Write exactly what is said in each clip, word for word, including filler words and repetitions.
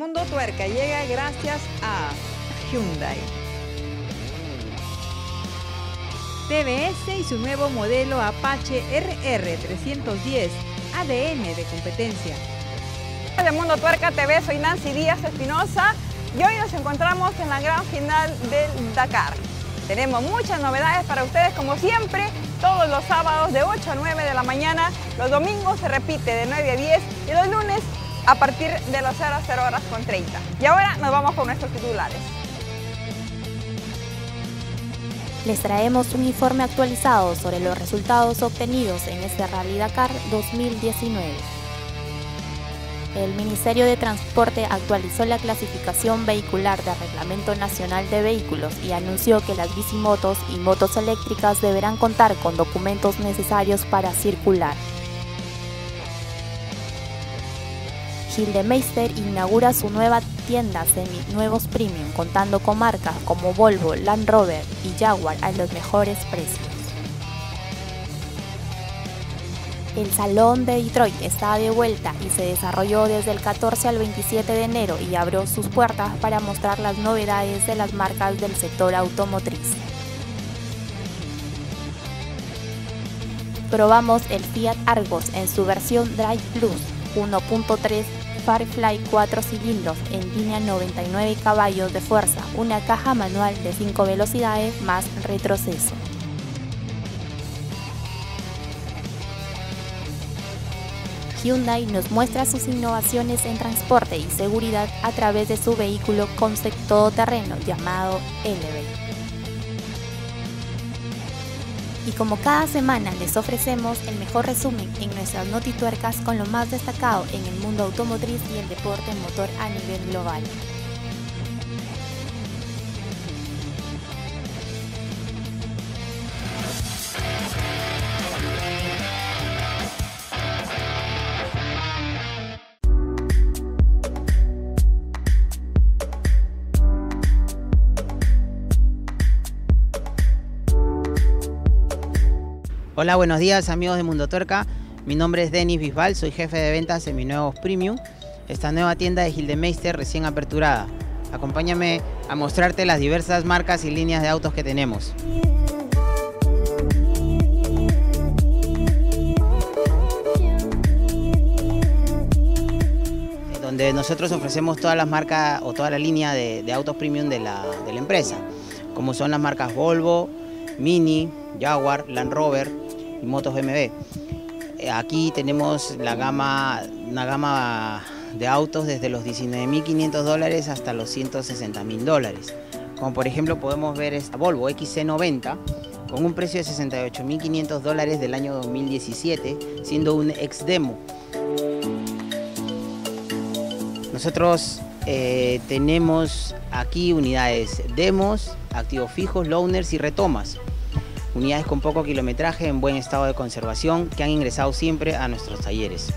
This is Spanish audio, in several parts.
Mundo Tuerca llega gracias a Hyundai, T V S y su nuevo modelo Apache R R trescientos diez, A D N de competencia. De Mundo Tuerca T V, soy Nancy Díaz Espinosa y hoy nos encontramos en la gran final del Dakar. Tenemos muchas novedades para ustedes como siempre, todos los sábados de ocho a nueve de la mañana, los domingos se repite de nueve a diez y los lunes a partir de las cero horas con treinta. Y ahora nos vamos con nuestros titulares. Les traemos un informe actualizado sobre los resultados obtenidos en este Rally Dakar dos mil diecinueve. El Ministerio de Transporte actualizó la clasificación vehicular del Reglamento Nacional de Vehículos y anunció que las bicimotos y motos eléctricas deberán contar con documentos necesarios para circular. Gildemeister inaugura su nueva tienda semi-nuevos premium, contando con marcas como Volvo, Land Rover y Jaguar a los mejores precios. El Salón de Detroit está de vuelta y se desarrolló desde el catorce al veintisiete de enero y abrió sus puertas para mostrar las novedades de las marcas del sector automotriz. Probamos el Fiat Argos en su versión Drive Plus uno punto tres Firefly cuatro cilindros en línea noventa y nueve caballos de fuerza, una caja manual de cinco velocidades más retroceso. Hyundai nos muestra sus innovaciones en transporte y seguridad a través de su vehículo concept todoterreno llamado Elevate. Y como cada semana les ofrecemos el mejor resumen en nuestras notituercas con lo más destacado en el mundo automotriz y el deporte motor a nivel global. Hola, buenos días amigos de Mundo Tuerca. Mi nombre es Denis Bisbal, soy jefe de ventas de Seminuevos Premium, esta nueva tienda de Gildemeister recién aperturada. Acompáñame a mostrarte las diversas marcas y líneas de autos que tenemos. Donde nosotros ofrecemos todas las marcas o toda la línea de, de autos premium de la, de la empresa, como son las marcas Volvo, Mini, Jaguar, Land Rover y motos B M W. Aquí tenemos la gama, una gama de autos desde los diecinueve mil quinientos dólares hasta los ciento sesenta mil dólares. Como por ejemplo podemos ver esta Volvo X C noventa con un precio de sesenta y ocho mil quinientos dólares del año dos mil diecisiete, siendo un ex demo. Nosotros eh, tenemos aquí unidades demos, activos fijos, loaners y retomas. Unidades con poco kilometraje en buen estado de conservación que han ingresado siempre a nuestros talleres.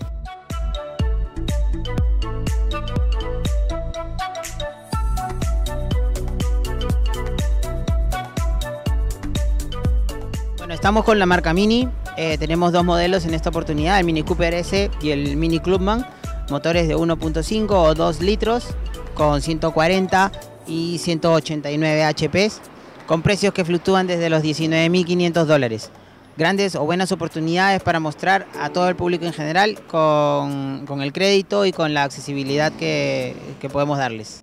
Bueno, estamos con la marca Mini. Eh, tenemos dos modelos en esta oportunidad, el Mini Cooper S y el Mini Clubman. Motores de uno punto cinco o dos litros con ciento cuarenta y ciento ochenta y nueve H P, con precios que fluctúan desde los diecinueve mil quinientos dólares. Grandes o buenas oportunidades para mostrar a todo el público en general con, con el crédito y con la accesibilidad que, que podemos darles.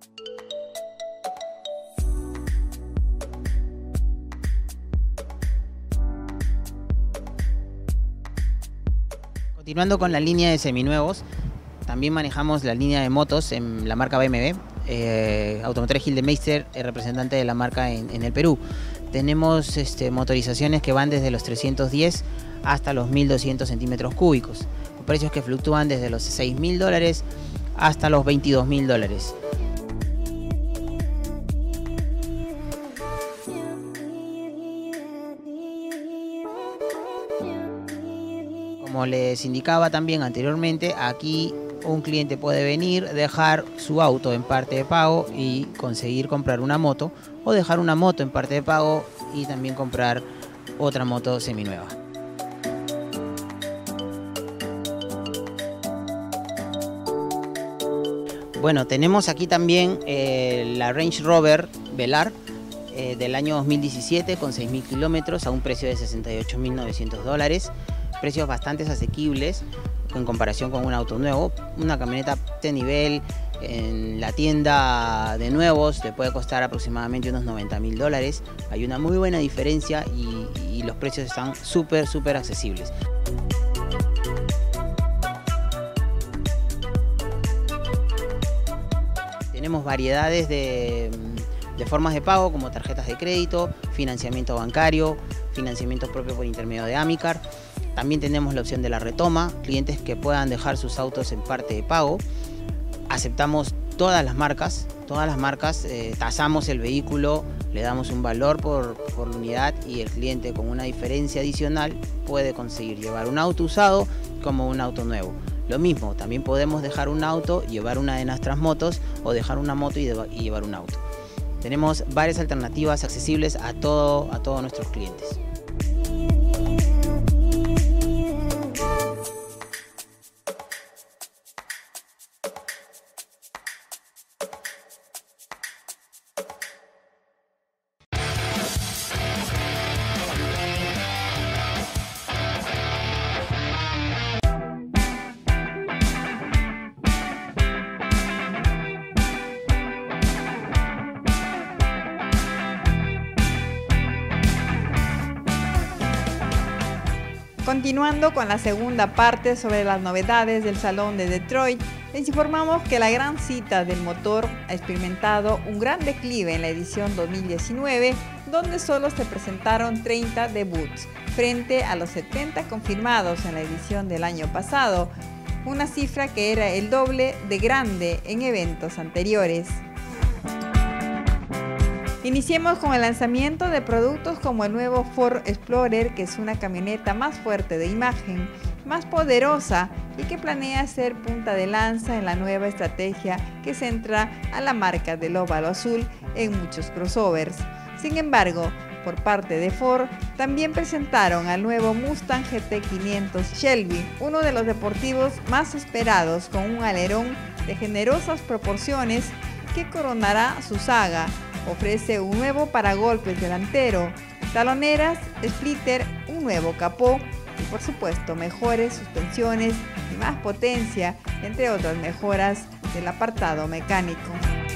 Continuando con la línea de seminuevos, también manejamos la línea de motos en la marca B M W. Eh, Automotriz Gildemeister es representante de la marca en, en el Perú. Tenemos este, motorizaciones que van desde los trescientos diez hasta los mil doscientos centímetros cúbicos, con precios que fluctúan desde los seis mil dólares hasta los veintidós mil dólares. Como les indicaba también anteriormente, aquí un cliente puede venir, dejar su auto en parte de pago y conseguir comprar una moto, o dejar una moto en parte de pago y también comprar otra moto seminueva. Bueno, tenemos aquí también eh, la Range Rover Velar eh, del año dos mil diecisiete con seis mil kilómetros a un precio de sesenta y ocho mil novecientos dólares. Precios bastante asequibles en comparación con un auto nuevo. Una camioneta de nivel en la tienda de nuevos le puede costar aproximadamente unos noventa mil dólares. Hay una muy buena diferencia y, y los precios están súper, súper accesibles. Tenemos variedades de, de formas de pago como tarjetas de crédito, financiamiento bancario, financiamiento propio por intermedio de Amicar. También tenemos la opción de la retoma, clientes que puedan dejar sus autos en parte de pago. Aceptamos todas las marcas, todas las marcas, eh, tasamos el vehículo, le damos un valor por, por unidad y el cliente con una diferencia adicional puede conseguir llevar un auto usado como un auto nuevo. Lo mismo, también podemos dejar un auto, llevar una de nuestras motos o dejar una moto y, de, y llevar un auto. Tenemos varias alternativas accesibles a, todo, a todos nuestros clientes. Continuando con la segunda parte sobre las novedades del Salón de Detroit, les informamos que la gran cita del motor ha experimentado un gran declive en la edición dos mil diecinueve, donde solo se presentaron treinta debuts, frente a los setenta confirmados en la edición del año pasado, una cifra que era el doble de grande en eventos anteriores. Iniciemos con el lanzamiento de productos como el nuevo Ford Explorer, que es una camioneta más fuerte de imagen, más poderosa y que planea ser punta de lanza en la nueva estrategia que centra a la marca del óvalo azul en muchos crossovers. Sin embargo, por parte de Ford, también presentaron al nuevo Mustang G T quinientos Shelby, uno de los deportivos más esperados, con un alerón de generosas proporciones que coronará su saga. Ofrece un nuevo paragolpes delantero, taloneras, splitter, un nuevo capó y por supuesto mejores suspensiones y más potencia, entre otras mejoras del apartado mecánico.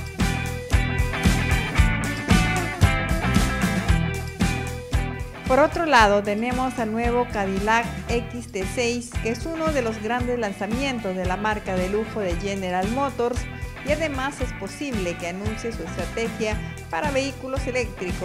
Por otro lado, tenemos al nuevo Cadillac X T seis, que es uno de los grandes lanzamientos de la marca de lujo de General Motors, y además es posible que anuncie su estrategia para vehículos eléctricos.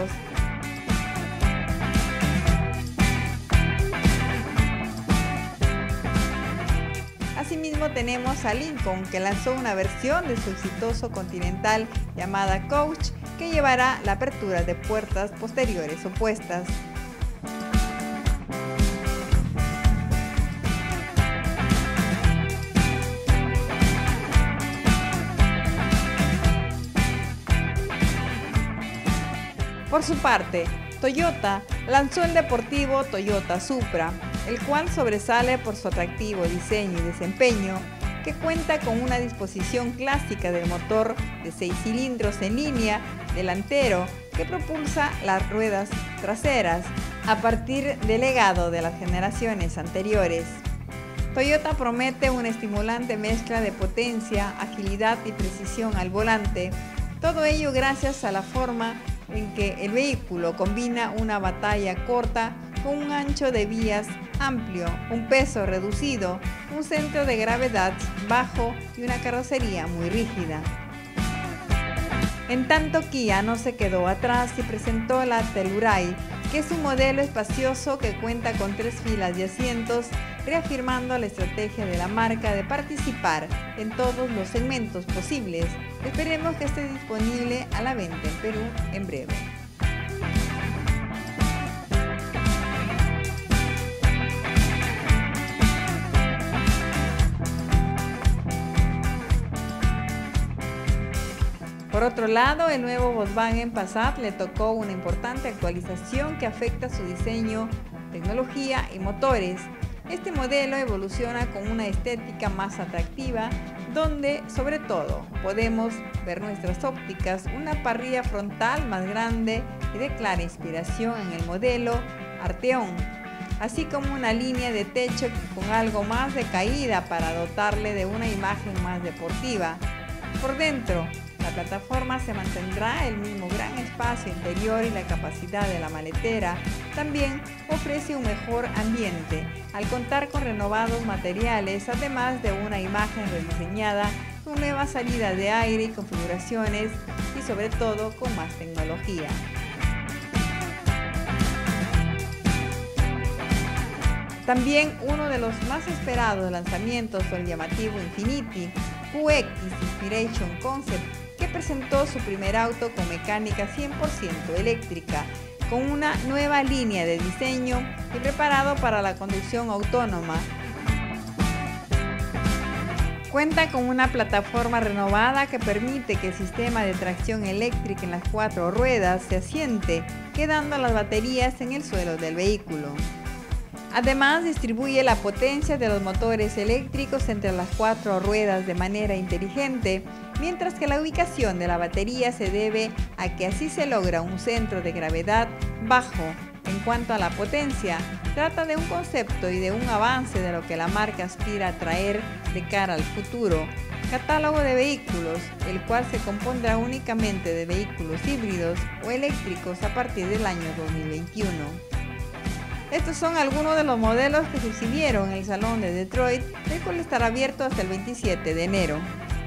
Asimismo tenemos a Lincoln, que lanzó una versión de su exitoso Continental llamada Coach, que llevará la apertura de puertas posteriores opuestas. Por su parte, Toyota lanzó el deportivo Toyota Supra, el cual sobresale por su atractivo diseño y desempeño, que cuenta con una disposición clásica del motor de seis cilindros en línea delantero que propulsa las ruedas traseras a partir del legado de las generaciones anteriores. Toyota promete una estimulante mezcla de potencia, agilidad y precisión al volante, todo ello gracias a la forma en que el vehículo combina una batalla corta con un ancho de vías amplio, un peso reducido, un centro de gravedad bajo y una carrocería muy rígida. En tanto, Kia no se quedó atrás y presentó la Telluride, que es un modelo espacioso que cuenta con tres filas de asientos, reafirmando la estrategia de la marca de participar en todos los segmentos posibles. Esperemos que esté disponible a la venta en Perú en breve. Por otro lado, el nuevo Volkswagen Passat le tocó una importante actualización que afecta su diseño, tecnología y motores. Este modelo evoluciona con una estética más atractiva, donde sobre todo podemos ver nuestras ópticas, una parrilla frontal más grande y de clara inspiración en el modelo Arteon, así como una línea de techo con algo más de caída para dotarle de una imagen más deportiva. Por dentro, la plataforma se mantendrá el mismo gran espacio interior y la capacidad de la maletera también ofrece un mejor ambiente al contar con renovados materiales, además de una imagen rediseñada con nuevas salidas de aire y configuraciones y sobre todo con más tecnología. También uno de los más esperados lanzamientos fue el llamativo Infiniti Q X Inspiration Concept, que presentó su primer auto con mecánica cien por ciento eléctrica, con una nueva línea de diseño y preparado para la conducción autónoma. Cuenta con una plataforma renovada que permite que el sistema de tracción eléctrica en las cuatro ruedas se asiente, quedando las baterías en el suelo del vehículo. Además, distribuye la potencia de los motores eléctricos entre las cuatro ruedas de manera inteligente, mientras que la ubicación de la batería se debe a que así se logra un centro de gravedad bajo. En cuanto a la potencia, trata de un concepto y de un avance de lo que la marca aspira a traer de cara al futuro catálogo de vehículos, el cual se compondrá únicamente de vehículos híbridos o eléctricos a partir del año dos mil veintiuno. Estos son algunos de los modelos que se exhibieron en el Salón de Detroit, el cual estará abierto hasta el veintisiete de enero.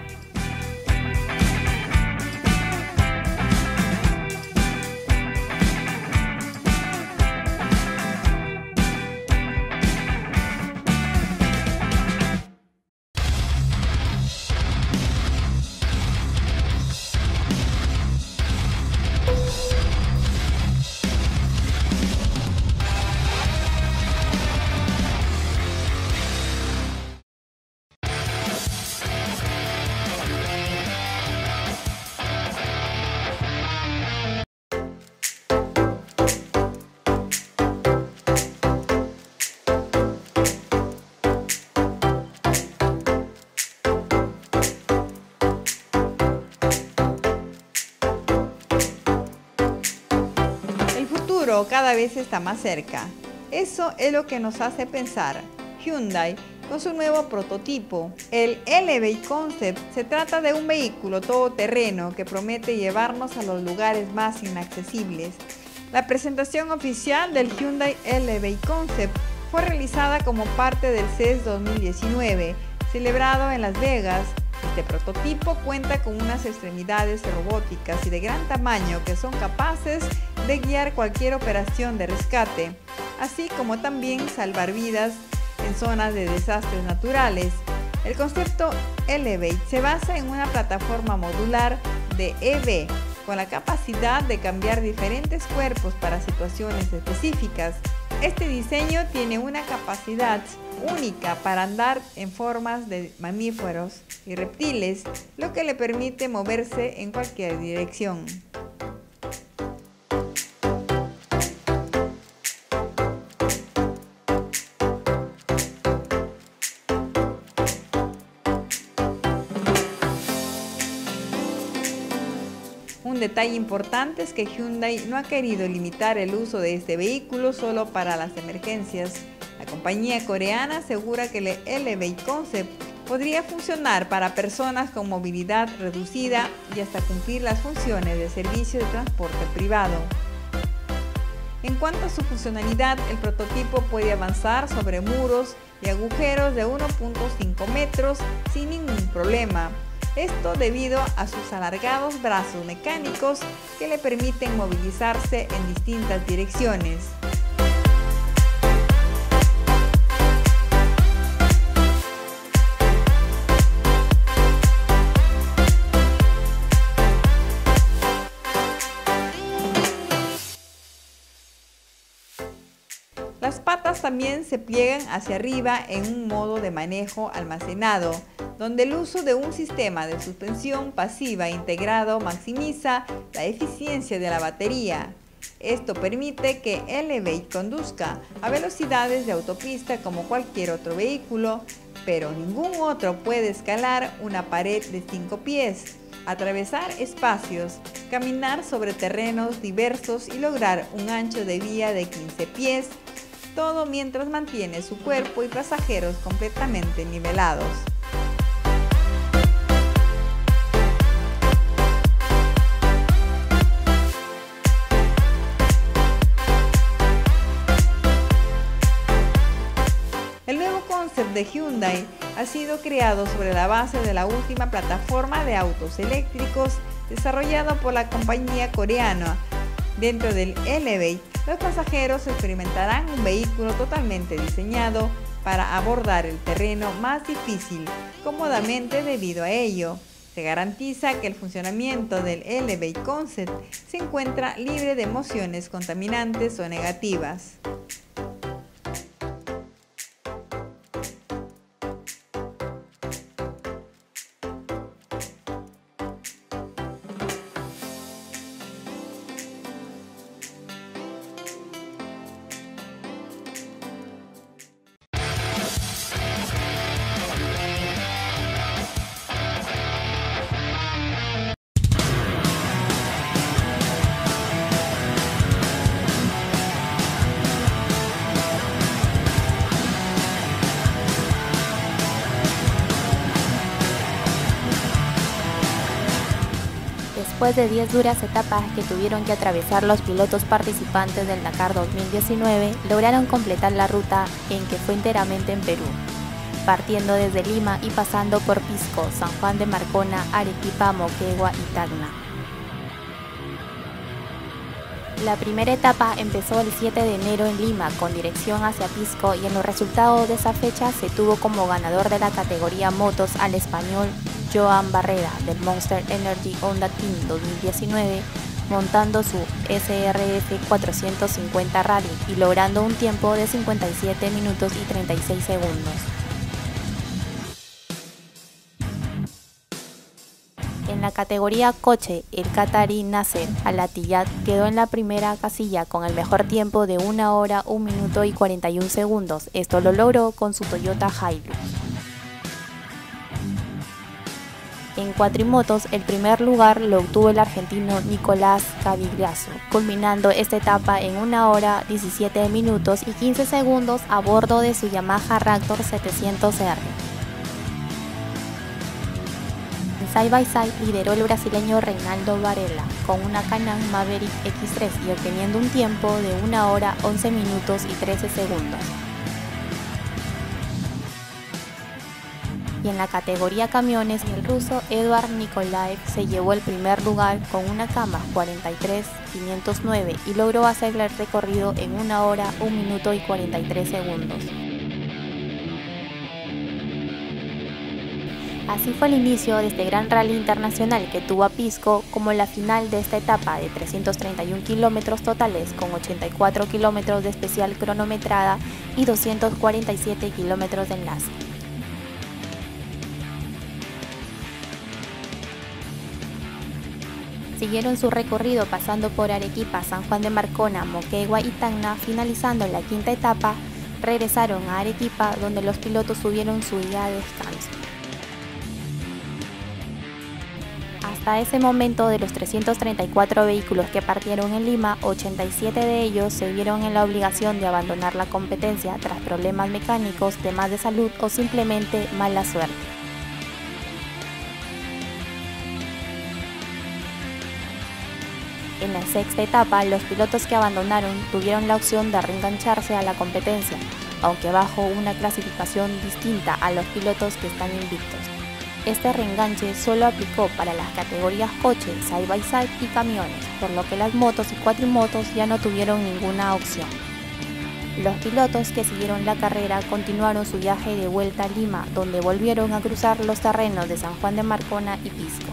Cada vez está más cerca. Eso es lo que nos hace pensar Hyundai con su nuevo prototipo, el Elevate Concept. Se trata de un vehículo todoterreno que promete llevarnos a los lugares más inaccesibles. La presentación oficial del Hyundai Elevate Concept fue realizada como parte del C E S dos mil diecinueve, celebrado en Las Vegas. Este prototipo cuenta con unas extremidades robóticas y de gran tamaño que son capaces de guiar cualquier operación de rescate, así como también salvar vidas en zonas de desastres naturales. El concepto Elevate se basa en una plataforma modular de E V con la capacidad de cambiar diferentes cuerpos para situaciones específicas. Este diseño tiene una capacidad única para andar en formas de mamíferos y reptiles, lo que le permite moverse en cualquier dirección. Un detalle importante es que Hyundai no ha querido limitar el uso de este vehículo solo para las emergencias. La compañía coreana asegura que el Elevate Concept podría funcionar para personas con movilidad reducida y hasta cumplir las funciones de servicio de transporte privado. En cuanto a su funcionalidad, el prototipo puede avanzar sobre muros y agujeros de uno punto cinco metros sin ningún problema. Esto debido a sus alargados brazos mecánicos que le permiten movilizarse en distintas direcciones. Las patas también se pliegan hacia arriba en un modo de manejo almacenado, donde el uso de un sistema de suspensión pasiva integrado maximiza la eficiencia de la batería. Esto permite que Elevate conduzca a velocidades de autopista como cualquier otro vehículo, pero ningún otro puede escalar una pared de cinco pies, atravesar espacios, caminar sobre terrenos diversos y lograr un ancho de vía de quince pies, todo mientras mantiene su cuerpo y pasajeros completamente nivelados. El nuevo concept de Hyundai ha sido creado sobre la base de la última plataforma de autos eléctricos desarrollado por la compañía coreana. Dentro del Elevate, los pasajeros experimentarán un vehículo totalmente diseñado para abordar el terreno más difícil cómodamente. Debido a ello, se garantiza que el funcionamiento del Elevate Concept se encuentra libre de emociones contaminantes o negativas. Después de diez duras etapas que tuvieron que atravesar los pilotos participantes del Dakar dos mil diecinueve, lograron completar la ruta, en que fue enteramente en Perú, partiendo desde Lima y pasando por Pisco, San Juan de Marcona, Arequipa, Moquegua y Tacna. La primera etapa empezó el siete de enero en Lima con dirección hacia Pisco, y en los resultados de esa fecha se tuvo como ganador de la categoría motos al español Joan Barrera del Monster Energy Honda Team dos mil diecinueve, montando su S R F cuatrocientos cincuenta Rally y logrando un tiempo de cincuenta y siete minutos y treinta y seis segundos. En la categoría coche, el qatarí Nasser Al-Attiyah quedó en la primera casilla con el mejor tiempo de una hora, un minuto y cuarenta y un segundos. Esto lo logró con su Toyota Hilux. En cuatrimotos, el primer lugar lo obtuvo el argentino Nicolás Cavigliazo, culminando esta etapa en una hora, diecisiete minutos y quince segundos a bordo de su Yamaha Raptor setecientos R. En Side by Side lideró el brasileño Reinaldo Varela con una Can-Am Maverick X tres y obteniendo un tiempo de una hora, once minutos y trece segundos. Y en la categoría camiones, el ruso Eduard Nikolaev se llevó el primer lugar con una Kamaz cuarenta y tres quinientos nueve y logró hacer el recorrido en una hora, un minuto y cuarenta y tres segundos. Así fue el inicio de este gran rally internacional que tuvo a Pisco como la final de esta etapa de trescientos treinta y un kilómetros totales con ochenta y cuatro kilómetros de especial cronometrada y doscientos cuarenta y siete kilómetros de enlace. Siguieron su recorrido pasando por Arequipa, San Juan de Marcona, Moquegua y Tacna, finalizando la quinta etapa, regresaron a Arequipa donde los pilotos tuvieron su día de descanso. Hasta ese momento, de los trescientos treinta y cuatro vehículos que partieron en Lima, ochenta y siete de ellos se vieron en la obligación de abandonar la competencia tras problemas mecánicos, temas de salud o simplemente mala suerte. En la sexta etapa, los pilotos que abandonaron tuvieron la opción de reengancharse a la competencia, aunque bajo una clasificación distinta a los pilotos que están invictos. Este reenganche solo aplicó para las categorías coche, side by side y camiones, por lo que las motos y cuatrimotos ya no tuvieron ninguna opción. Los pilotos que siguieron la carrera continuaron su viaje de vuelta a Lima, donde volvieron a cruzar los terrenos de San Juan de Marcona y Pisco.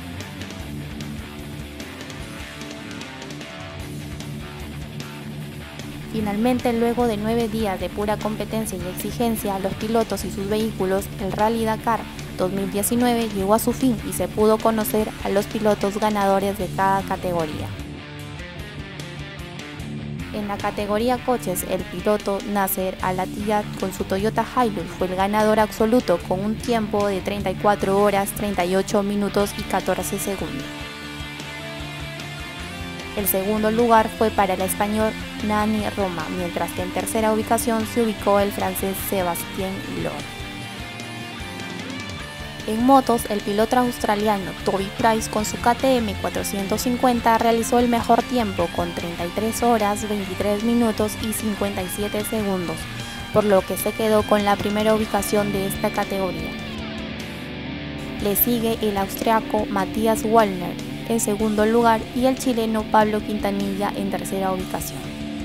Finalmente, luego de nueve días de pura competencia y exigencia, los pilotos y sus vehículos, el Rally Dakar dos mil diecinueve llegó a su fin y se pudo conocer a los pilotos ganadores de cada categoría. En la categoría coches, el piloto Nasser Al-Attiyah con su Toyota Hilux fue el ganador absoluto con un tiempo de treinta y cuatro horas, treinta y ocho minutos y catorce segundos. El segundo lugar fue para el español Nani Roma, mientras que en tercera ubicación se ubicó el francés Sébastien Loeb. En motos, el piloto australiano Toby Price con su K T M cuatrocientos cincuenta realizó el mejor tiempo con treinta y tres horas, veintitrés minutos y cincuenta y siete segundos, por lo que se quedó con la primera ubicación de esta categoría. Le sigue el austriaco Matthias Wallner en segundo lugar y el chileno Pablo Quintanilla en tercera ubicación.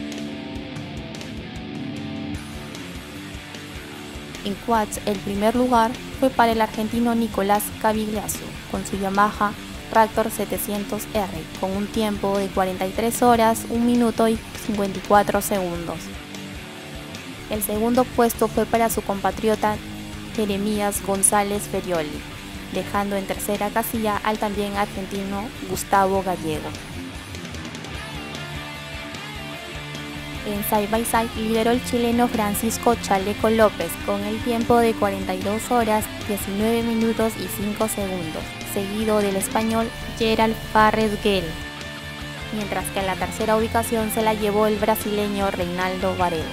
En quads, el primer lugar fue para el argentino Nicolás Cavigliaso con su Yamaha Raptor setecientos R con un tiempo de cuarenta y tres horas, un minuto y cincuenta y cuatro segundos. El segundo puesto fue para su compatriota Jeremías González Ferioli, dejando en tercera casilla al también argentino Gustavo Gallego. En Side by Side lideró el chileno Francisco Chaleco López con el tiempo de cuarenta y dos horas, diecinueve minutos y cinco segundos, seguido del español Gerald Farres-Guel, mientras que en la tercera ubicación se la llevó el brasileño Reinaldo Varela.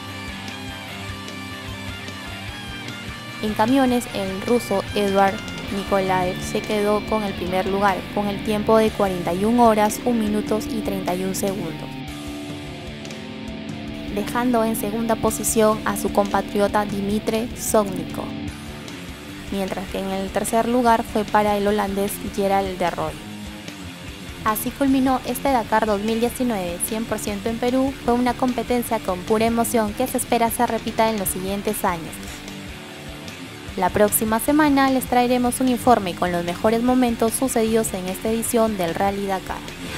En camiones, el ruso Eduard Nikolaev se quedó con el primer lugar con el tiempo de cuarenta y una horas, un minuto y treinta y un segundos, dejando en segunda posición a su compatriota Dimitri Sognikov, mientras que en el tercer lugar fue para el holandés Gerald de Rooij. Así culminó este Dakar dos mil diecinueve, cien por ciento en Perú. Fue una competencia con pura emoción que se espera se repita en los siguientes años. La próxima semana les traeremos un informe con los mejores momentos sucedidos en esta edición del Rally Dakar.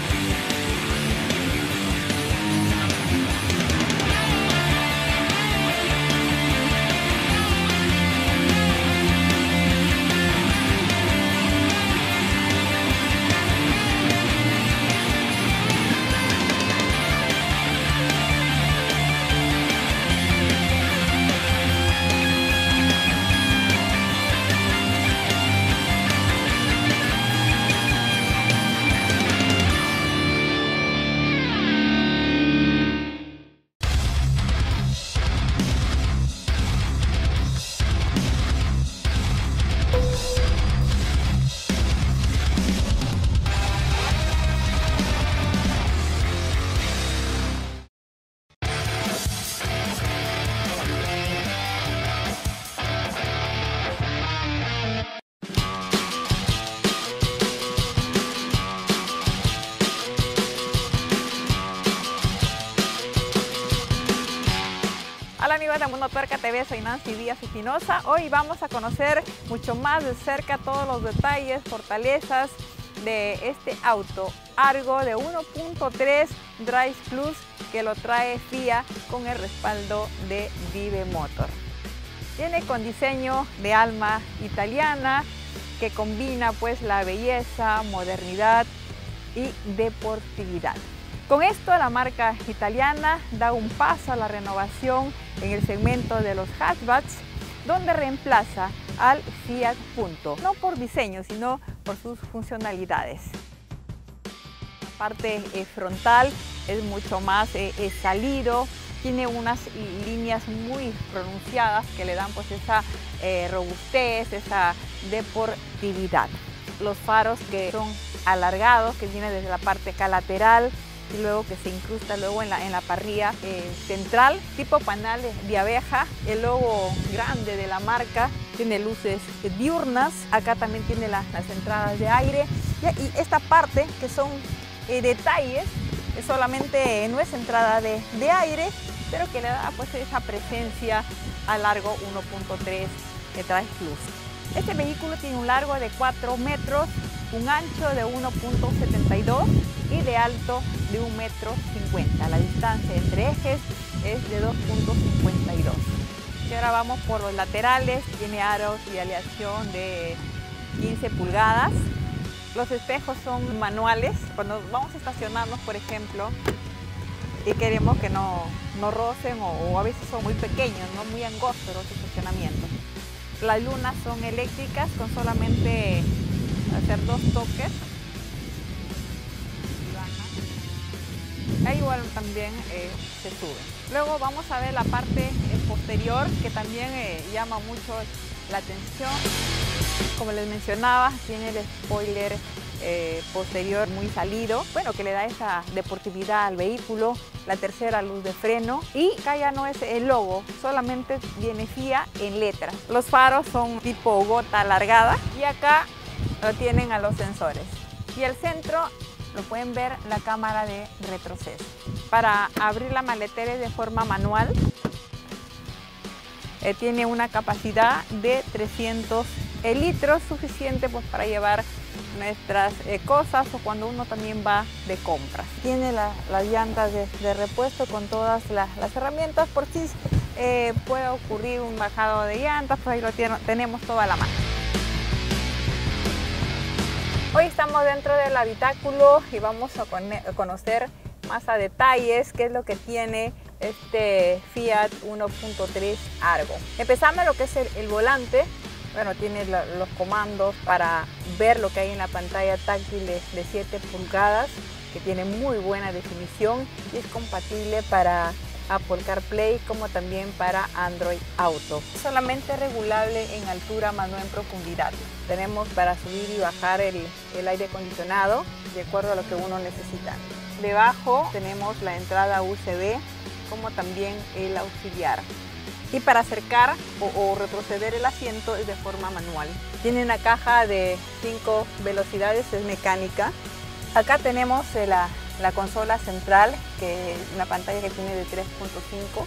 Hola amigos de Mundo Tuerca T V, soy Nancy Díaz Espinosa. Hoy vamos a conocer mucho más de cerca todos los detalles, fortalezas de este auto Argo de uno punto tres Drive Plus que lo trae F I A con el respaldo de Vive Motor. Viene con diseño de alma italiana que combina pues la belleza, modernidad y deportividad. Con esto la marca italiana da un paso a la renovación en el segmento de los hatchbacks, donde reemplaza al Fiat Punto, no por diseño sino por sus funcionalidades. La parte eh, frontal es mucho más eh, eh, salido, tiene unas líneas muy pronunciadas que le dan pues esa eh, robustez, esa deportividad. Los faros que son alargados, que vienen desde la parte acá lateral, y luego que se incrusta luego en la, en la parrilla eh, central, tipo panal de abeja. El logo grande de la marca tiene luces diurnas, acá también tiene la, las entradas de aire, y, y esta parte que son eh, detalles, es solamente no es entrada de, de aire, pero que le da pues esa presencia al Argo uno punto tres de Drive Plus. Este vehículo tiene un largo de cuatro metros, un ancho de uno punto setenta y dos y de alto de un metro cincuenta. La distancia entre ejes es de dos punto cincuenta y dos. Y ahora vamos por los laterales. Tiene aros y aleación de quince pulgadas. Los espejos son manuales. Cuando vamos a estacionarnos, por ejemplo, y queremos que no, no rocen o, o a veces son muy pequeños, no muy angostos los estacionamientos. Las lunas son eléctricas con solamente hacer dos toques. Ahí igual también eh, se sube. Luego vamos a ver la parte eh, posterior que también eh, llama mucho la atención. Como les mencionaba, tiene el spoiler eh, posterior muy salido, bueno, que le da esa deportividad al vehículo. La tercera luz de freno y acá ya no es el logo, solamente viene F I A en letras. Los faros son tipo gota alargada y acá lo tienen a los sensores. Y el centro lo pueden ver la cámara de retroceso. Para abrir la maletera de forma manual, eh, tiene una capacidad de trescientos litros, suficiente pues, para llevar nuestras eh, cosas o cuando uno también va de compras. Tiene la, las llantas de, de repuesto con todas la, las herramientas por si eh, puede ocurrir un bajado de llantas, pues ahí lo tiene, tenemos toda la mano. Hoy estamos dentro del habitáculo y vamos a conocer más a detalles qué es lo que tiene este Fiat uno punto tres Argo. Empezando lo que es el, el volante. Bueno, tiene la, los comandos para ver lo que hay en la pantalla táctil de, de siete pulgadas, que tiene muy buena definición y es compatible para Apple CarPlay como también para Android Auto. Solamente regulable en altura, más no en profundidad. Tenemos para subir y bajar el, el aire acondicionado de acuerdo a lo que uno necesita. Debajo tenemos la entrada U S B como también el auxiliar. Y para acercar o, o retroceder el asiento es de forma manual. Tiene una caja de cinco velocidades, es mecánica. Acá tenemos la, la consola central, que es una pantalla que tiene de tres punto cinco.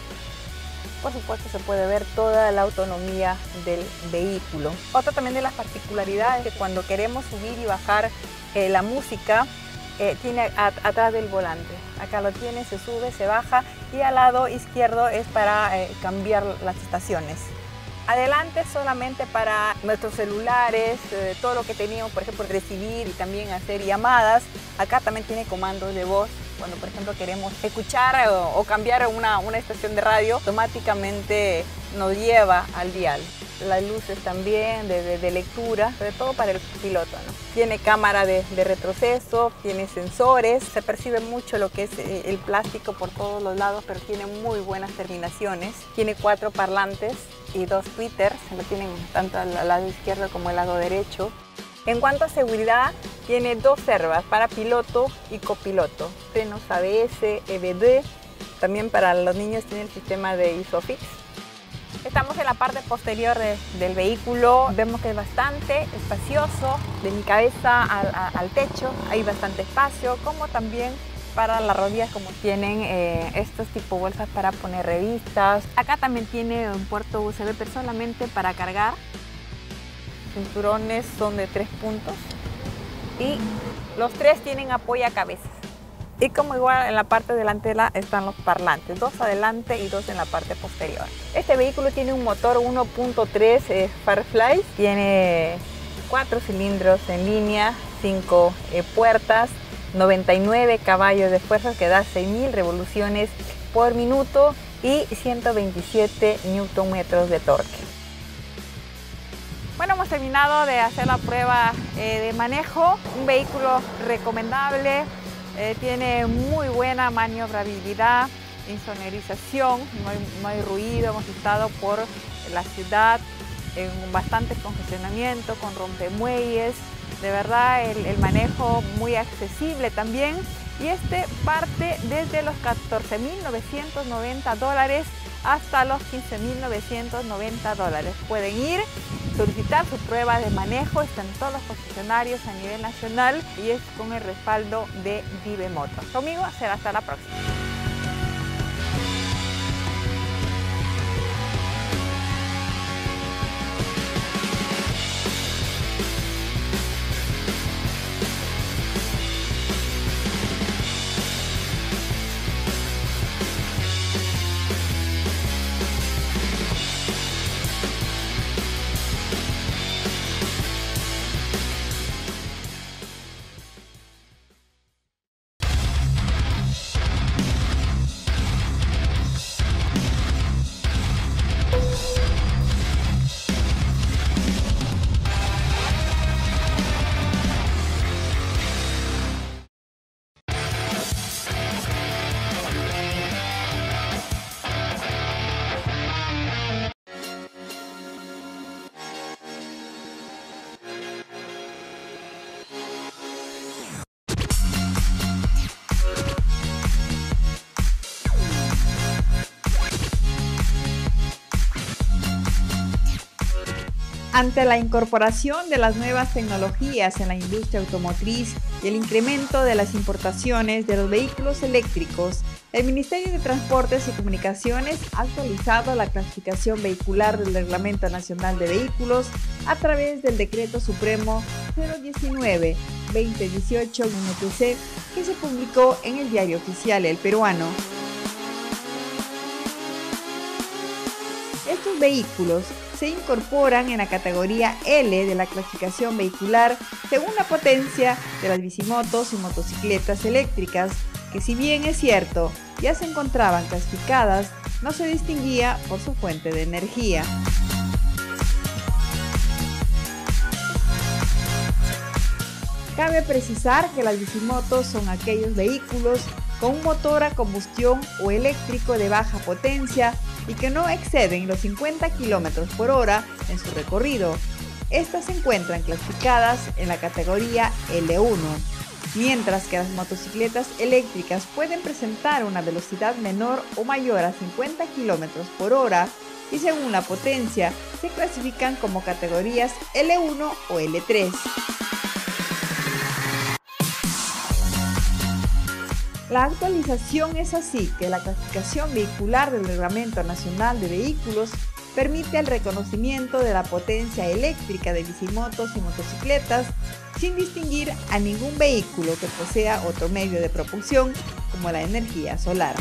Por supuesto se puede ver toda la autonomía del vehículo. Otra también de las particularidades es que cuando queremos subir y bajar eh, la música, Eh, tiene a, atrás del volante. Acá lo tiene, se sube, se baja y al lado izquierdo es para eh, cambiar las estaciones. Adelante solamente para nuestros celulares, eh, todo lo que teníamos, por ejemplo, recibir y también hacer llamadas. Acá también tiene comandos de voz. Cuando, por ejemplo, queremos escuchar o, o cambiar una, una estación de radio, automáticamente nos lleva al dial. Las luces también de, de, de lectura, sobre todo para el piloto, ¿no? Tiene cámara de, de retroceso, tiene sensores, se percibe mucho lo que es el plástico por todos los lados, pero tiene muy buenas terminaciones. Tiene cuatro parlantes y dos tweeters, lo tienen tanto al lado izquierdo como al lado derecho. En cuanto a seguridad, tiene dos servas para piloto y copiloto, frenos A B S, E B D, también para los niños tiene el sistema de ISOFIX. Estamos en la parte posterior de, del vehículo, vemos que es bastante espacioso, de mi cabeza al, a, al techo hay bastante espacio, como también para las rodillas, como tienen eh, estos tipo bolsas para poner revistas. Acá también tiene un puerto U S B, pero solamente para cargar. Cinturones son de tres puntos y los tres tienen apoyo a cabezas. Y como igual en la parte delantera están los parlantes, dos adelante y dos en la parte posterior. Este vehículo tiene un motor uno punto tres eh, Firefly, tiene cuatro cilindros en línea, cinco eh, puertas, noventa y nueve caballos de fuerza que da seis mil revoluciones por minuto y ciento veintisiete newton metros de torque. Bueno, hemos terminado de hacer la prueba eh, de manejo, un vehículo recomendable. Eh, tiene muy buena maniobrabilidad, insonorización, no hay, no hay ruido. Hemos estado por la ciudad en bastante congestionamiento, con rompemuelles. De verdad, el, el manejo muy accesible también. Y este parte desde los catorce mil novecientos noventa dólares hasta los quince mil novecientos noventa dólares. Pueden ir, solicitar su prueba de manejo, están todos los concesionarios a nivel nacional y es con el respaldo de Vive Motos. Conmigo será hasta la próxima. Ante la incorporación de las nuevas tecnologías en la industria automotriz y el incremento de las importaciones de los vehículos eléctricos, el Ministerio de Transportes y Comunicaciones ha actualizado la clasificación vehicular del Reglamento Nacional de Vehículos a través del Decreto Supremo cero diecinueve guion veinte dieciocho N T C que se publicó en el Diario Oficial El Peruano. Estos vehículos se incorporan en la categoría L de la clasificación vehicular según la potencia de las bicimotos y motocicletas eléctricas, que si bien es cierto, ya se encontraban clasificadas, no se distinguía por su fuente de energía. Cabe precisar que las bicimotos son aquellos vehículos con un motor a combustión o eléctrico de baja potencia y que no exceden los cincuenta kilómetros por hora en su recorrido. Estas se encuentran clasificadas en la categoría L uno, mientras que las motocicletas eléctricas pueden presentar una velocidad menor o mayor a cincuenta kilómetros por hora y según la potencia se clasifican como categorías L uno o L tres. La actualización es así que la clasificación vehicular del Reglamento Nacional de Vehículos permite el reconocimiento de la potencia eléctrica de bicimotos y motocicletas sin distinguir a ningún vehículo que posea otro medio de propulsión como la energía solar.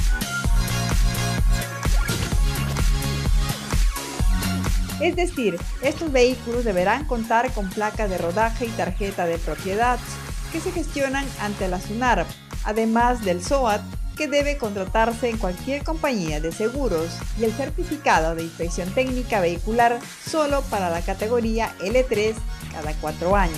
Es decir, estos vehículos deberán contar con placa de rodaje y tarjeta de propiedad que se gestionan ante la SUNARP, además del S O A T que debe contratarse en cualquier compañía de seguros y el certificado de inspección técnica vehicular solo para la categoría L tres cada cuatro años.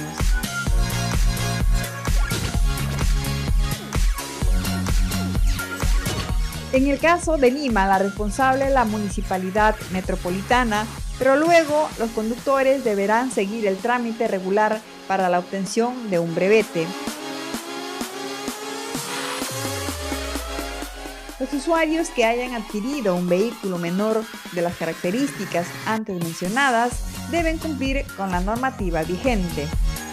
En el caso de Lima, la responsable es la Municipalidad Metropolitana, pero luego los conductores deberán seguir el trámite regular para la obtención de un brevete. Los usuarios que hayan adquirido un vehículo menor de las características antes mencionadas deben cumplir con la normativa vigente.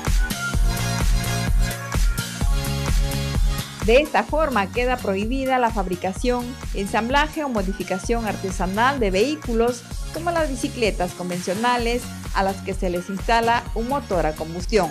De esta forma queda prohibida la fabricación, ensamblaje o modificación artesanal de vehículos como las bicicletas convencionales a las que se les instala un motor a combustión.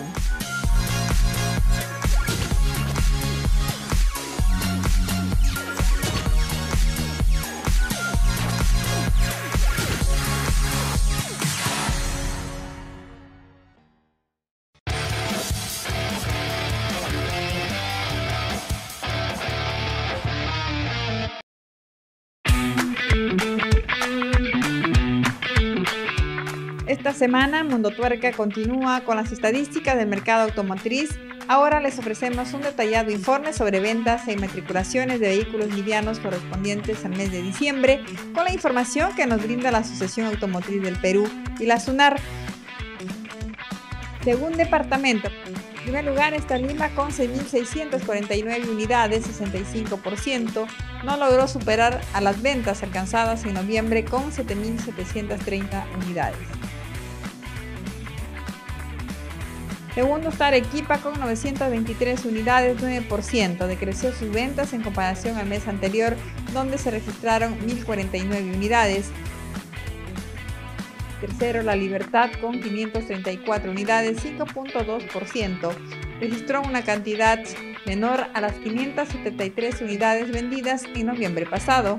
Esta semana Mundo Tuerca continúa con las estadísticas del mercado automotriz. Ahora les ofrecemos un detallado informe sobre ventas e inmatriculaciones de vehículos livianos correspondientes al mes de diciembre, con la información que nos brinda la Asociación Automotriz del Perú y la SUNAR. Según departamento, en primer lugar está Lima con seis mil seiscientas cuarenta y nueve unidades, sesenta y cinco por ciento. No logró superar a las ventas alcanzadas en noviembre con siete mil setecientas treinta unidades. Segundo está Arequipa con novecientas veintitrés unidades, nueve por ciento. Decreció sus ventas en comparación al mes anterior, donde se registraron mil cuarenta y nueve unidades. Tercero, La Libertad con quinientas treinta y cuatro unidades, cinco punto dos por ciento. Registró una cantidad menor a las quinientas setenta y tres unidades vendidas en noviembre pasado.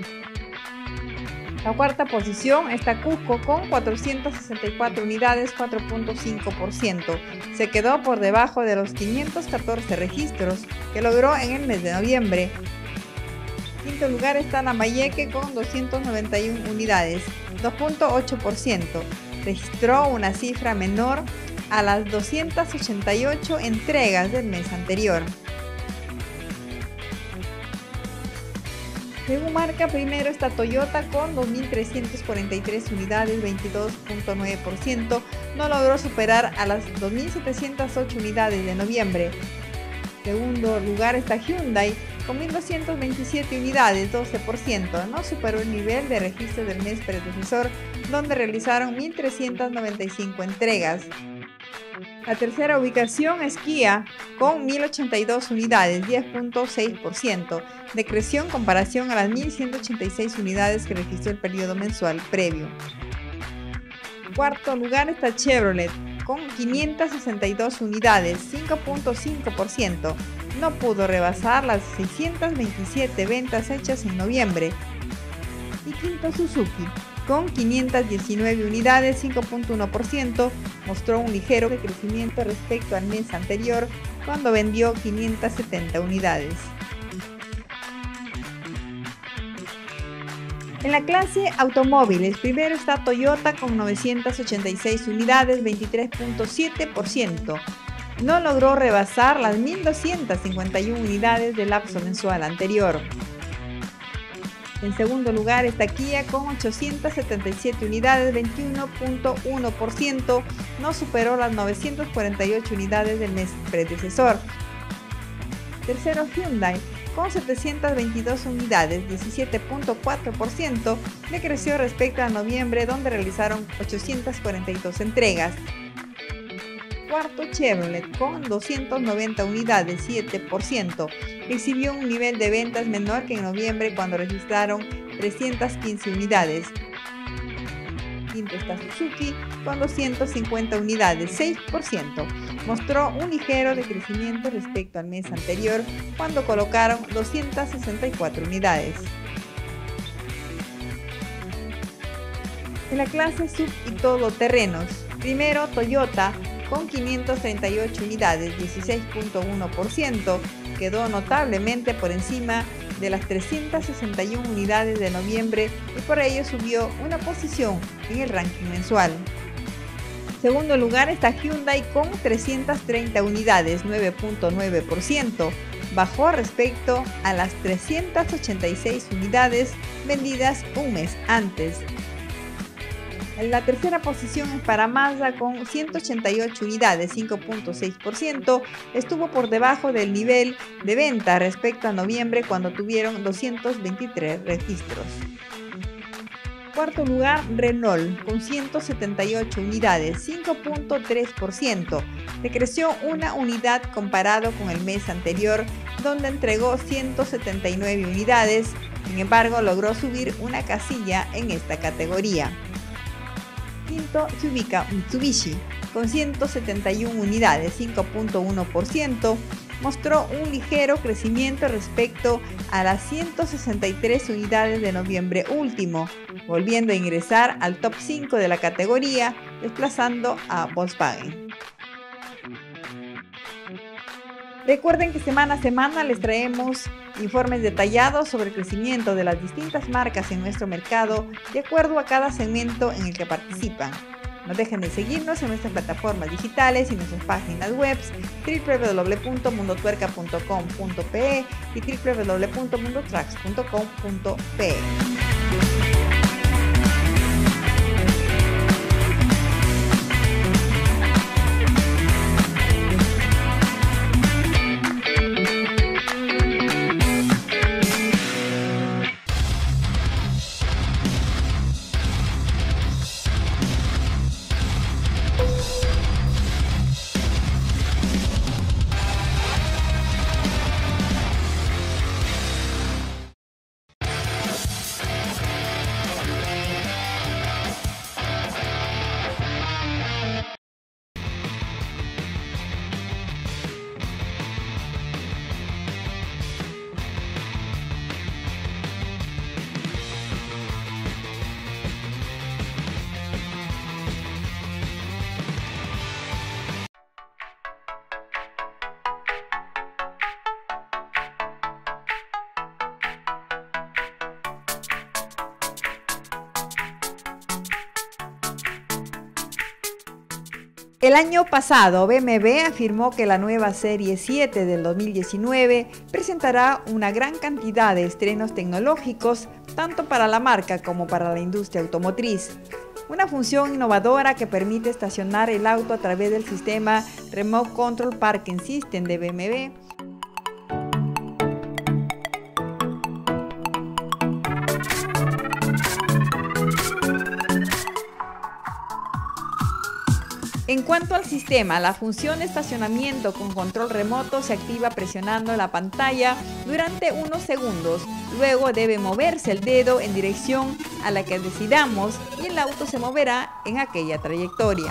La cuarta posición está Cusco con cuatrocientas sesenta y cuatro unidades, cuatro punto cinco por ciento. Se quedó por debajo de los quinientos catorce registros que logró en el mes de noviembre. En quinto lugar está Lambayeque con doscientas noventa y una unidades, dos punto ocho por ciento. Registró una cifra menor a las doscientas ochenta y ocho entregas del mes anterior. Según marca, primero está Toyota con dos mil trescientas cuarenta y tres unidades, veintidós punto nueve por ciento. No logró superar a las dos mil setecientas ocho unidades de noviembre. Segundo lugar está Hyundai con mil doscientas veintisiete unidades, doce por ciento. No superó el nivel de registro del mes predecesor donde realizaron mil trescientas noventa y cinco entregas. La tercera ubicación es Kia, con mil ochenta y dos unidades, diez punto seis por ciento, decreció en comparación a las mil ciento ochenta y seis unidades que registró el periodo mensual previo. En cuarto lugar está Chevrolet, con quinientas sesenta y dos unidades, cinco punto cinco por ciento. No pudo rebasar las seiscientas veintisiete ventas hechas en noviembre. Y quinto, Suzuki, con quinientas diecinueve unidades, cinco punto uno por ciento, mostró un ligero crecimiento respecto al mes anterior, cuando vendió quinientas setenta unidades. En la clase automóviles, primero está Toyota con novecientas ochenta y seis unidades, veintitrés punto siete por ciento. No logró rebasar las mil doscientas cincuenta y una unidades del lapso mensual anterior. En segundo lugar está Kia con ochocientas setenta y siete unidades, veintiuno punto uno por ciento, no superó las novecientas cuarenta y ocho unidades del mes predecesor. Tercero, Hyundai con setecientas veintidós unidades, diecisiete punto cuatro por ciento, decreció respecto a noviembre, donde realizaron ochocientas cuarenta y dos entregas. Cuarto, Chevrolet con doscientas noventa unidades, siete por ciento, exhibió un nivel de ventas menor que en noviembre, cuando registraron trescientas quince unidades. Quinto está Suzuki con doscientas cincuenta unidades, seis por ciento. Mostró un ligero decrecimiento respecto al mes anterior, cuando colocaron doscientas sesenta y cuatro unidades. En la clase sub y todoterrenos, primero Toyota con quinientas treinta y ocho unidades, dieciséis punto uno por ciento, quedó notablemente por encima de las trescientas sesenta y una unidades de noviembre y por ello subió una posición en el ranking mensual. En segundo lugar está Hyundai con trescientas treinta unidades, nueve punto nueve por ciento, bajó respecto a las trescientas ochenta y seis unidades vendidas un mes antes. La tercera posición es para Mazda con ciento ochenta y ocho unidades, cinco punto seis por ciento, estuvo por debajo del nivel de venta respecto a noviembre, cuando tuvieron doscientos veintitrés registros. Cuarto lugar, Renault con ciento setenta y ocho unidades, cinco punto tres por ciento, decreció una unidad comparado con el mes anterior, donde entregó ciento setenta y nueve unidades, sin embargo logró subir una casilla en esta categoría. Quinto se ubica Mitsubishi con ciento setenta y una unidades, cinco punto uno por ciento, mostró un ligero crecimiento respecto a las ciento sesenta y tres unidades de noviembre último, volviendo a ingresar al top cinco de la categoría, desplazando a Volkswagen. Recuerden que semana a semana les traemos informes detallados sobre el crecimiento de las distintas marcas en nuestro mercado de acuerdo a cada segmento en el que participan. No dejen de seguirnos en nuestras plataformas digitales y nuestras páginas web doble u doble u doble u punto mundo tuerca punto com punto pe y doble u doble u doble u punto mundo tracks punto com punto pe. El año pasado, B M W afirmó que la nueva Serie siete del dos mil diecinueve presentará una gran cantidad de estrenos tecnológicos, tanto para la marca como para la industria automotriz. Una función innovadora que permite estacionar el auto a través del sistema Remote Control Parking System de B M W. En cuanto al sistema, la función de estacionamiento con control remoto se activa presionando la pantalla durante unos segundos. Luego debe moverse el dedo en dirección a la que decidamos y el auto se moverá en aquella trayectoria.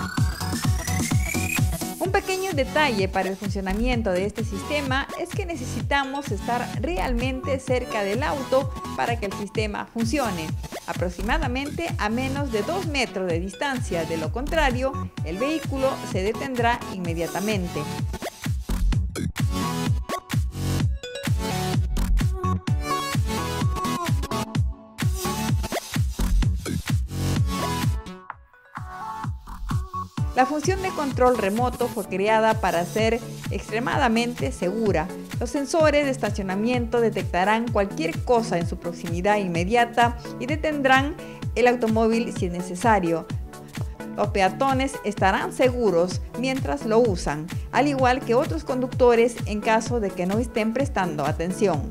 Un pequeño detalle para el funcionamiento de este sistema es que necesitamos estar realmente cerca del auto para que el sistema funcione, aproximadamente a menos de dos metros de distancia. De lo contrario, el vehículo se detendrá inmediatamente. La función de control remoto fue creada para ser extremadamente segura. Los sensores de estacionamiento detectarán cualquier cosa en su proximidad inmediata y detendrán el automóvil si es necesario. Los peatones estarán seguros mientras lo usan, al igual que otros conductores en caso de que no estén prestando atención.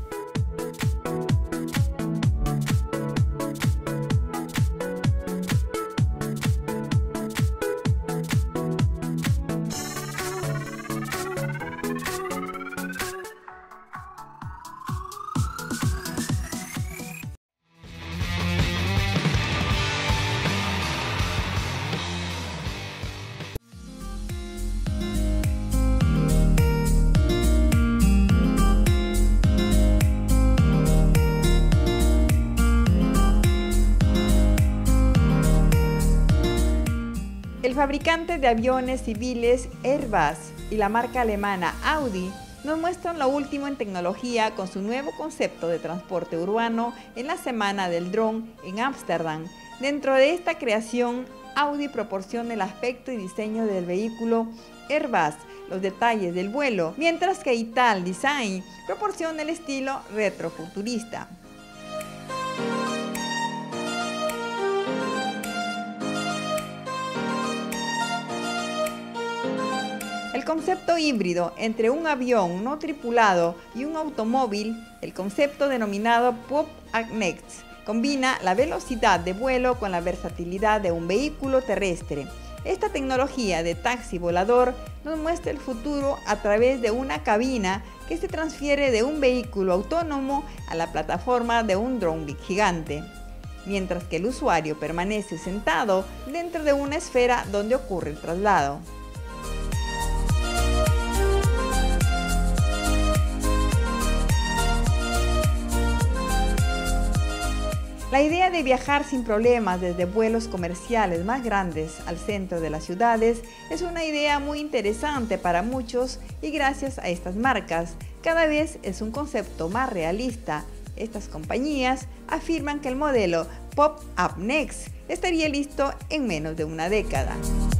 El fabricante de aviones civiles Airbus y la marca alemana Audi nos muestran lo último en tecnología con su nuevo concepto de transporte urbano en la Semana del Dron en Ámsterdam. Dentro de esta creación, Audi proporciona el aspecto y diseño del vehículo Airbus, los detalles del vuelo, mientras que Ital Design proporciona el estilo retrofuturista. El concepto híbrido entre un avión no tripulado y un automóvil, el concepto denominado Pop-up-Next, combina la velocidad de vuelo con la versatilidad de un vehículo terrestre. Esta tecnología de taxi volador nos muestra el futuro a través de una cabina que se transfiere de un vehículo autónomo a la plataforma de un dron gigante, mientras que el usuario permanece sentado dentro de una esfera donde ocurre el traslado. La idea de viajar sin problemas desde vuelos comerciales más grandes al centro de las ciudades es una idea muy interesante para muchos y gracias a estas marcas cada vez es un concepto más realista. Estas compañías afirman que el modelo Pop-up-Next estaría listo en menos de una década.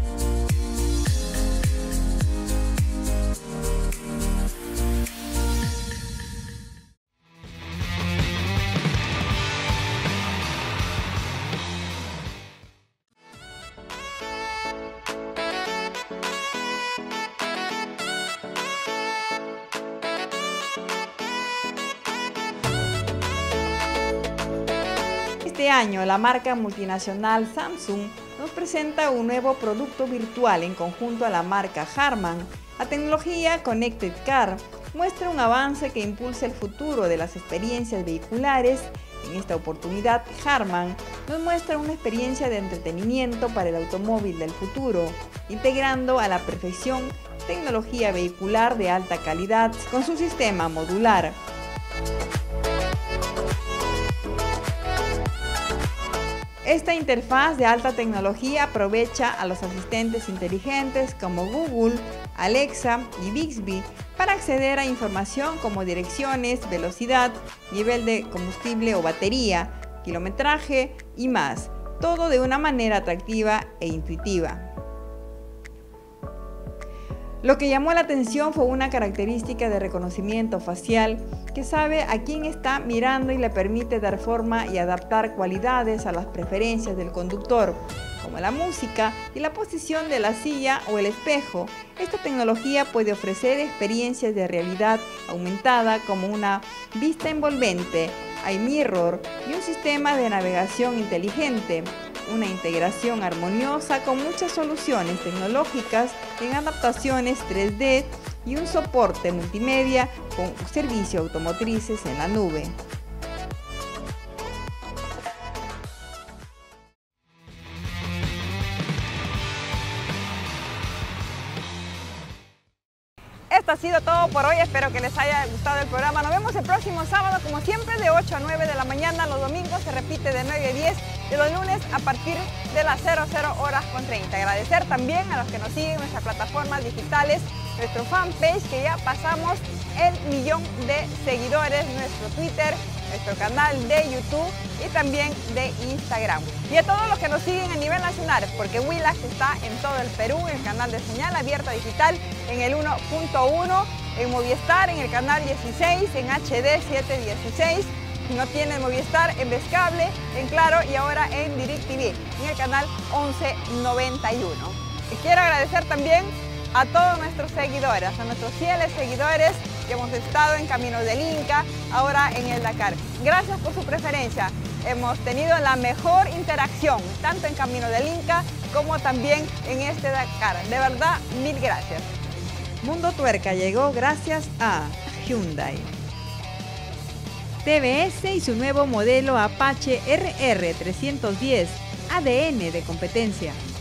Este año, la marca multinacional Samsung nos presenta un nuevo producto virtual en conjunto a la marca Harman. La tecnología Connected Car muestra un avance que impulsa el futuro de las experiencias vehiculares. En esta oportunidad, Harman nos muestra una experiencia de entretenimiento para el automóvil del futuro, integrando a la perfección tecnología vehicular de alta calidad con su sistema modular. Esta interfaz de alta tecnología aprovecha a los asistentes inteligentes como Google, Alexa y Bixby para acceder a información como direcciones, velocidad, nivel de combustible o batería, kilometraje y más, todo de una manera atractiva e intuitiva. Lo que llamó la atención fue una característica de reconocimiento facial que sabe a quién está mirando y le permite dar forma y adaptar cualidades a las preferencias del conductor, como la música y la posición de la silla o el espejo. Esta tecnología puede ofrecer experiencias de realidad aumentada como una vista envolvente, iMirror y un sistema de navegación inteligente. una integración armoniosa con muchas soluciones tecnológicas en adaptaciones tres D y un soporte multimedia con servicio automotrices en la nube. Esto ha sido todo por hoy, espero que les haya gustado el programa. Nos vemos el próximo sábado, como siempre, de ocho a nueve de la mañana. Los domingos se repite de nueve a diez y los lunes a partir de las cero cero horas con treinta. Agradecer también a los que nos siguen en nuestras plataformas digitales, nuestro fanpage, que ya pasamos el millón de seguidores, nuestro Twitter, nuestro canal de YouTube y también de Instagram. Y a todos los que nos siguen a nivel nacional, porque Willax está en todo el Perú, en el canal de señal abierta digital, en el uno punto uno, en Movistar, en el canal dieciséis, en H D setecientos dieciséis, si no tienen Movistar, en Vescable, en Claro y ahora en DirecTV, en el canal once noventa y uno. Y quiero agradecer también a todos nuestros seguidores, a nuestros fieles seguidores que hemos estado en Camino del Inca, ahora en el Dakar. Gracias por su preferencia. Hemos tenido la mejor interacción, tanto en Camino del Inca como también en este Dakar. De verdad, mil gracias. Mundo Tuerca llegó gracias a Hyundai, T V S y su nuevo modelo Apache R R trescientos diez, A D N de competencia.